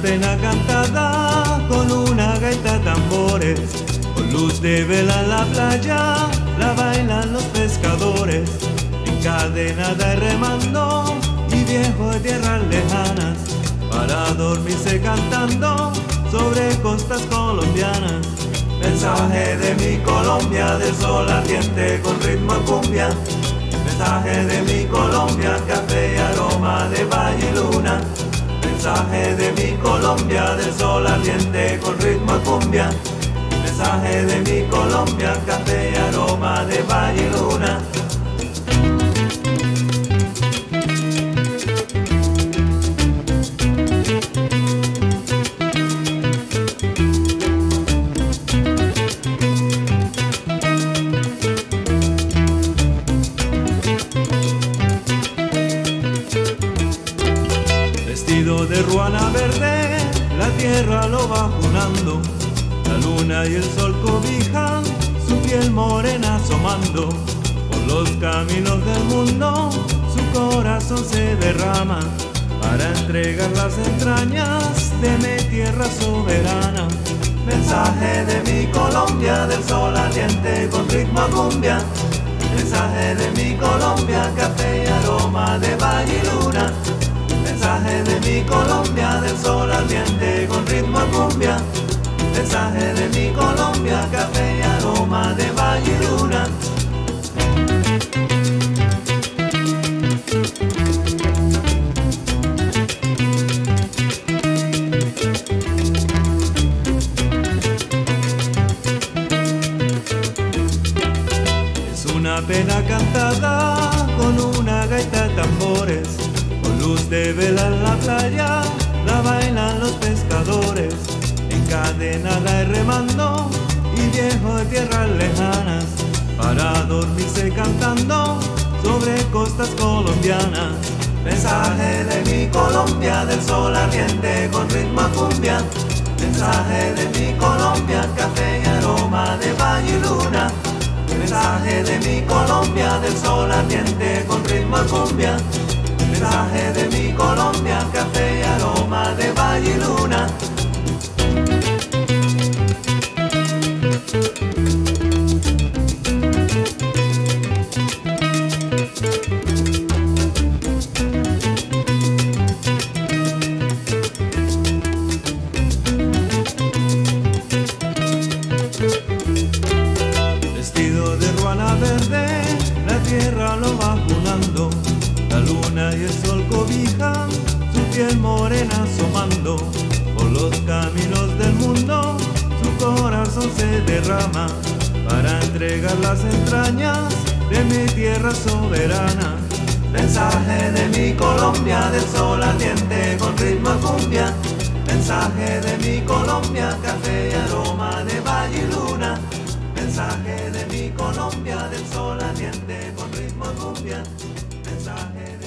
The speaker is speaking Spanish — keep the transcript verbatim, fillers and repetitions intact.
pena cantada con una gaita tambores, con luz de vela en la playa, la bailan los pescadores, encadenada y remando, y viejo de tierras lejanas, para dormirse cantando sobre costas colombianas. Mensaje de mi Colombia, del sol ardiente con ritmo cumbia. Mensaje de mi Colombia, café y aroma de valle y luna. Mensaje de mi Colombia, del sol ardiente con ritmo cumbia. Mensaje de mi Colombia, café y aroma de valle y luna. Vestido de ruana verde, la tierra lo va junando, la luna y el sol cobijan su piel morena asomando. Por los caminos del mundo su corazón se derrama, para entregar las entrañas de mi tierra soberana. Mensaje de mi Colombia, del sol ardiente con ritmo cumbia. Mensaje de mi Colombia, café y aroma de valle y luna. Mensaje de mi Colombia, del sol ardiente con ritmo cumbia. Mensaje de mi Colombia, café y aroma de valle y luna. Es una pena cantada con una gaita de tambores, con luz de vela en la playa, la bailan los pescadores, encadenada y remando, y viejo de tierras lejanas, para dormirse cantando sobre costas colombianas. Mensaje de mi Colombia, del sol ardiente con ritmo cumbia. Mensaje de mi Colombia, café y aroma de valle y luna. Mensaje de mi Colombia, del sol ardiente con ritmo cumbia. Mensaje de mi Colombia, café y aroma de valle y luna. Vestido de ruana verde, la tierra lo va junando, la luna y el sol cobijan su piel morena asomando. Por los caminos del mundo su corazón se derrama, para entregar las entrañas de mi tierra soberana. Mensaje de mi Colombia, del sol ardiente con ritmo cumbia. Mensaje de mi Colombia, café y aroma de valle y luna. Mensaje de mi Colombia, del sol ardiente con ritmo cumbia. Mensaje de